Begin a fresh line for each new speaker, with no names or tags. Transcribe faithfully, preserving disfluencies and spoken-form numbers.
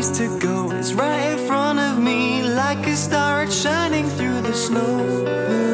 ways to go is right in front of me, like a star it's shining through the snow.